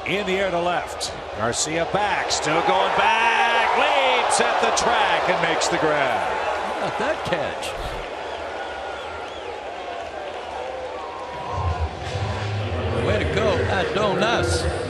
In the air to left. Garcia back, still going back, leaps at the track and makes the grab. How about that catch? Way to go, Adonis.